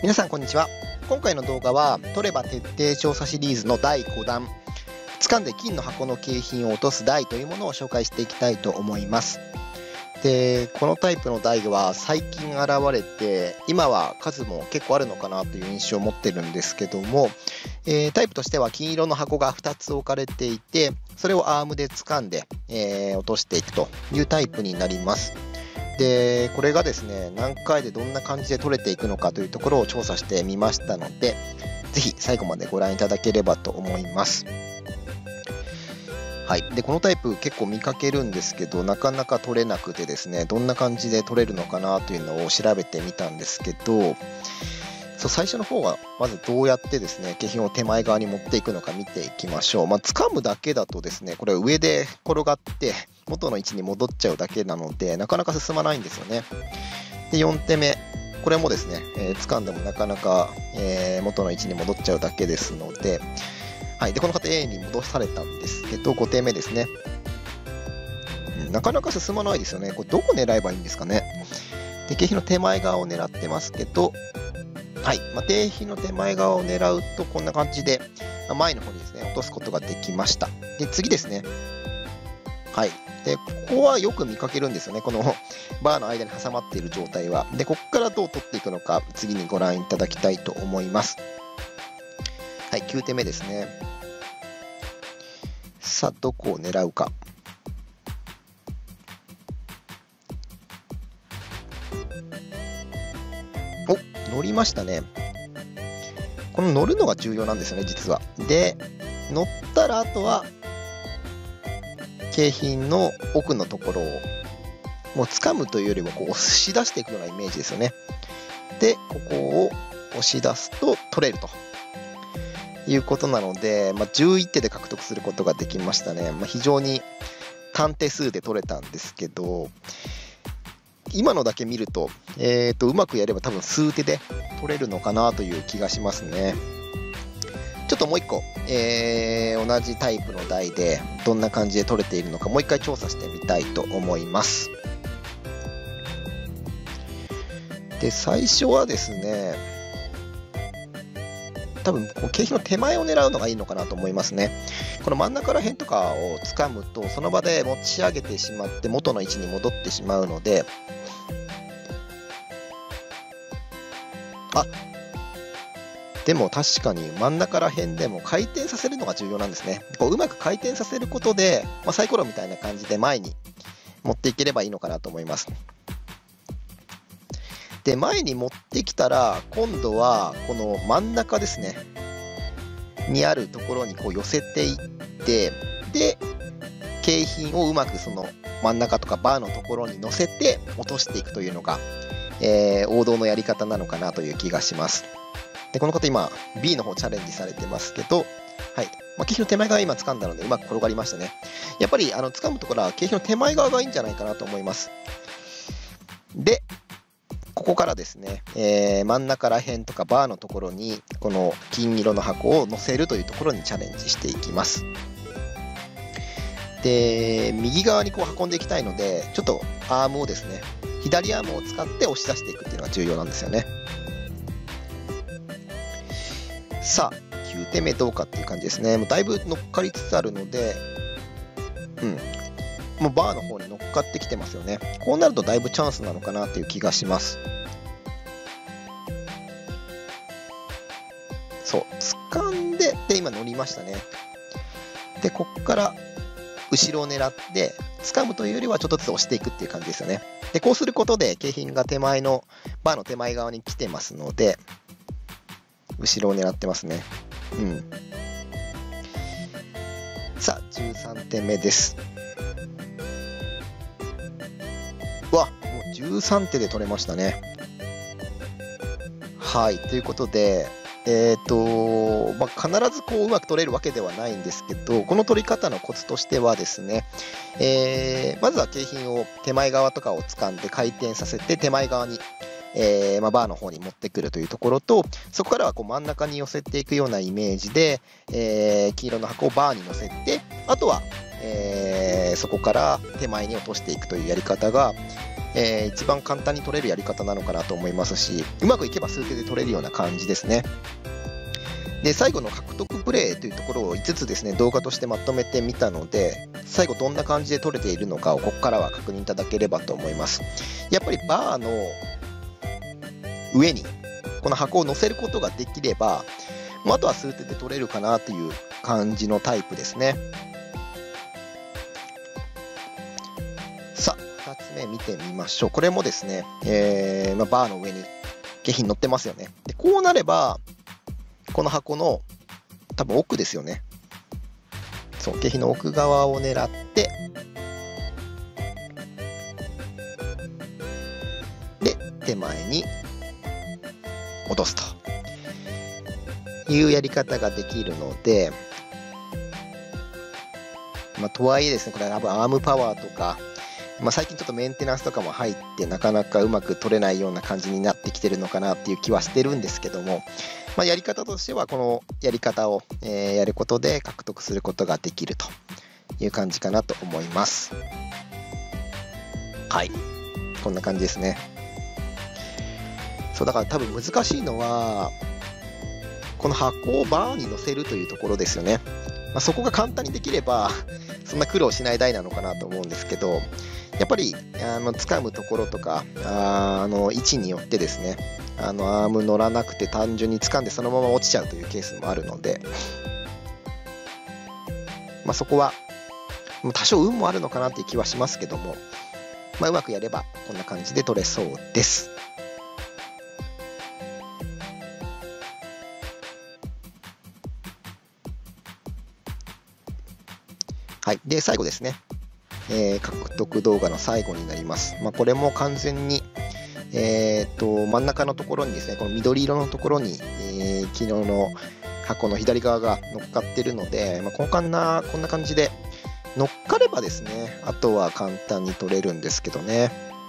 皆さんこんにちは。今回の動画は取れば徹底調査シリーズの第5弾、掴んで金の箱の景品を落とす台というものを紹介していきたいと思います。で、このタイプの台は最近現れて、今は数も結構あるのかなという印象を持ってるんですけども、タイプとしては金色の箱が2つ置かれていて、それをアームで掴んで、落としていくというタイプになります。で、これがですね、何回でどんな感じで取れていくのかというところを調査してみましたので、ぜひ最後までご覧いただければと思います。はい、でこのタイプ結構見かけるんですけど、なかなか取れなくてですね、どんな感じで取れるのかなというのを調べてみたんですけど、最初の方はまずどうやってですね、景品を手前側に持っていくのか見ていきましょう。掴むだけだとですね、これ上で転がって元の位置に戻っちゃうだけなので、なかなか進まないんですよね。で、4手目、これもですね、掴んでもなかなか、元の位置に戻っちゃうだけですので、はい、でこの方 A に戻されたんですけど、5手目ですね。なかなか進まないですよね。これどこ狙えばいいんですかね。で、景品の手前側を狙ってますけど、はい、景品の手前側を狙うとこんな感じで前の方にですね落とすことができました。で、次ですね。はい。で、ここはよく見かけるんですよね。このバーの間に挟まっている状態は。で、ここからどう取っていくのか次にご覧いただきたいと思います。はい、9手目ですね。さあ、どこを狙うか。お、乗りましたね。この乗るのが重要なんですよね、実は。で、乗ったらあとは景品の奥のところをもう掴むというよりもこう押し出していくようなイメージですよね。で、ここを押し出すと取れるということなので、11手で獲得することができましたね。非常に単手数で取れたんですけど、今のだけ見ると、うまくやれば多分数手で取れるのかなという気がしますね。ちょっともう一個、同じタイプの台でどんな感じで取れているのかもう一回調査してみたいと思います。で、最初はですね、多分こう景品の手前を狙うのがいいのかなと思いますね。この真ん中ら辺とかを掴むとその場で持ち上げてしまって元の位置に戻ってしまうので、でも確かに真ん中ら辺でも回転させるのが重要なんですね。こううまく回転させることで、サイコロみたいな感じで前に持っていければいいのかなと思います。で、前に持ってきたら今度はこの真ん中ですねにあるところにこう寄せていって、で景品をうまくその真ん中とかバーのところに乗せて落としていくというのが、王道のやり方なのかなという気がします。で、この方今 B の方チャレンジされてますけど、はい、景品の手前側今掴んだのでうまく転がりましたね。やっぱり掴むところは景品の手前側がいいんじゃないかなと思います。で、ここからですね、真ん中ら辺とかバーのところにこの金色の箱を乗せるというところにチャレンジしていきます。で、右側にこう運んでいきたいので、ちょっとアームをですね、左アームを使って押し出していくっていうのが重要なんですよね。さあ、9手目どうかっていう感じですね。もうだいぶ乗っかりつつあるので、もうバーの方に乗っかってきてますよね。こうなるとだいぶチャンスなのかなという気がします。そう、掴んで、で、今乗りましたね。で、こっから後ろを狙って、掴むというよりはちょっとずつ押していくっていう感じですよね。で、こうすることで景品が手前の、バーの手前側に来てますので、後ろを狙ってますね。さあ、13手目です。もう13手で取れましたね。はい、ということで、必ずこううまく取れるわけではないんですけど、この取り方のコツとしてはですね、まずは景品を手前側とかを掴んで回転させて手前側に、バーの方に持ってくるというところと、そこからはこう真ん中に寄せていくようなイメージで、黄色の箱をバーに乗せて、あとは、 そこから手前に落としていくというやり方が、一番簡単に取れるやり方なのかなと思いますし、うまくいけば数手で取れるような感じですね。で、最後の獲得プレイというところを5つですね、動画としてまとめてみたので、最後どんな感じで取れているのかをここからは確認いただければと思います。やっぱりバーの上にこの箱を乗せることができれば、もうあとは数手で取れるかなという感じのタイプですね。さあ、2つ目見てみましょう。これもですね、バーの上に景品乗ってますよね。で、こうなれば、この箱の多分奥ですよね。そう、景品の奥側を狙って、で、手前に落とすというやり方ができるので、とはいえですね、これは多分アームパワーとか、最近ちょっとメンテナンスとかも入ってなかなかうまく取れないような感じになってきてるのかなっていう気はしてるんですけども、やり方としてはこのやり方を、やることで獲得することができるという感じかなと思います。はい、こんな感じですね。そうだから多分難しいのはこの箱をバーに乗せるというところですよね。そこが簡単にできればそんな苦労しない台なのかなと思うんですけど、やっぱり掴むところとか位置によってですね、アーム乗らなくて単純に掴んでそのまま落ちちゃうというケースもあるので、そこは多少運もあるのかなっていう気はしますけども、うまくやればこんな感じで取れそうです。はい、で最後ですね、獲得動画の最後になります。これも完全に、真ん中のところにですね、この緑色のところに、昨日の箱の左側が乗っかってるので、こんな感じで乗っかればですね、あとは簡単に取れるんですけどね。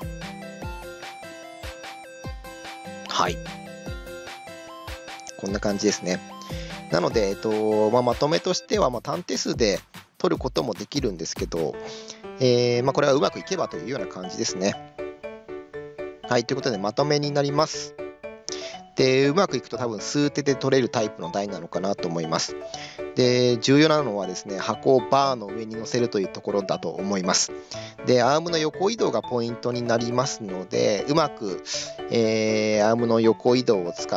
はい、こんな感じですね。なので、まとめとしては、単手数で取ることもできるんですけど、これはうまくいけばというような感じですね。はい、ということでまとめになります。で、うまくいくと多分数手で取れるタイプの台なのかなと思います。で、重要なのはですね、箱をバーの上に乗せるというところだと思います。で、アームの横移動がポイントになりますので、うまく、アームの横移動を使って、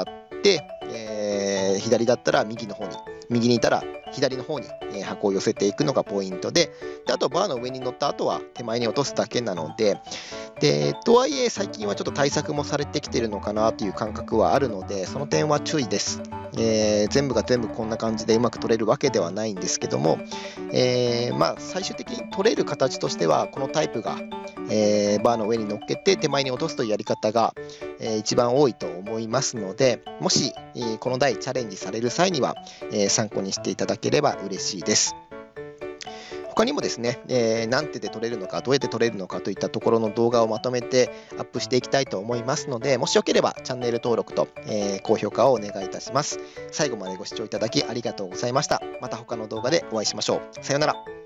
左だったら右の方に、右にいたら左の方に箱を寄せていくのがポイントで、あとバーの上に乗った後は手前に落とすだけなので、とはいえ最近はちょっと対策もされてきているのかなという感覚はあるので、その点は注意です。全部が全部こんな感じでうまく取れるわけではないんですけども、最終的に取れる形としてはこのタイプが、バーの上に乗っけて手前に落とすというやり方が、一番多いと思いますので、もし、この台チャレンジされる際には、参考にしていただければ嬉しいです。他にもですね、何手で取れるのか、どうやって取れるのかといったところの動画をまとめてアップしていきたいと思いますので、もしよければチャンネル登録と、高評価をお願いいたします。最後までご視聴いただきありがとうございました。また他の動画でお会いしましょう。さようなら。